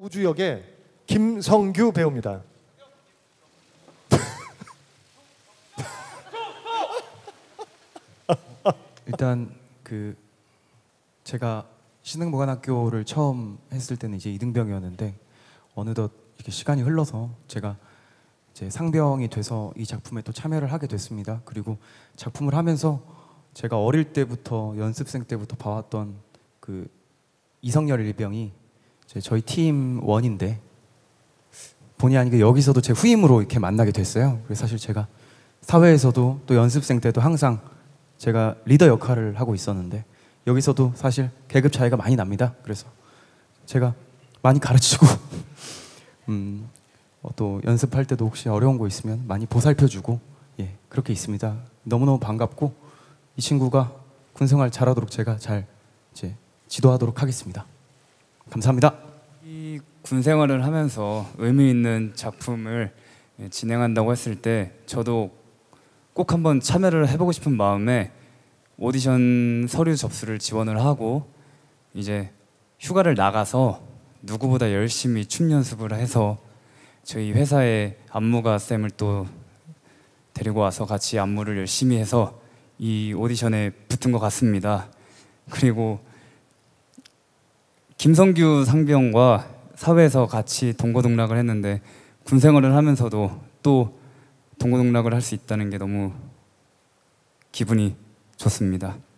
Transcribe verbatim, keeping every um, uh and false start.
우주역의 김성규 배우입니다. 일단 그 제가 신흥무관학교를 처음 했을 때는 이제 이등병이었는데 어느덧 이렇게 시간이 흘러서 제가 이제 상병이 돼서 이 작품에 또 참여를 하게 됐습니다. 그리고 작품을 하면서 제가 어릴 때부터 연습생 때부터 봐왔던 그 이성열 일병이 이제 저희 팀 원인데 본의 아니게 여기서도 제 후임으로 이렇게 만나게 됐어요. 그래서 사실 제가 사회에서도 또 연습생 때도 항상 제가 리더 역할을 하고 있었는데 여기서도 사실 계급 차이가 많이 납니다. 그래서 제가 많이 가르치고 음, 어, 또 연습할 때도 혹시 어려운 거 있으면 많이 보살펴주고 예, 그렇게 있습니다. 너무너무 반갑고 이 친구가 군생활 잘하도록 제가 잘 이제 지도하도록 하겠습니다. 감사합니다. 이 군생활을 하면서 의미 있는 작품을 진행한다고 했을 때 저도 꼭 한번 참여를 해보고 싶은 마음에 오디션 서류 접수를 지원을 하고 이제 휴가를 나가서 누구보다 열심히 춤 연습을 해서 저희 회사의 안무가 쌤을 또 데리고 와서 같이 안무를 열심히 해서 이 오디션에 붙은 것 같습니다. 그리고 김성규 상병과 사회에서 같이 동고동락을 했는데 군생활을 하면서도 또 동고동락을 할 수 있다는 게 너무 기분이 좋습니다.